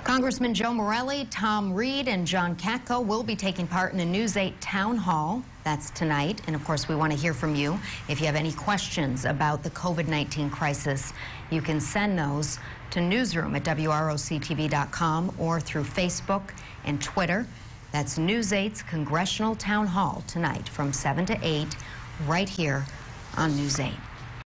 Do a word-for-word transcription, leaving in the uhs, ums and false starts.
Congressmen Joe Morelle, Tom Reed, and John Katko will be taking part in a News eight town hall. That's tonight. And of course, we want to hear from you. If you have any questions about the COVID nineteen crisis, you can send those to newsroom at W R O C T V dot com or through Facebook and Twitter. That's News eight's Congressional Town Hall tonight from seven to eight right here on News eight.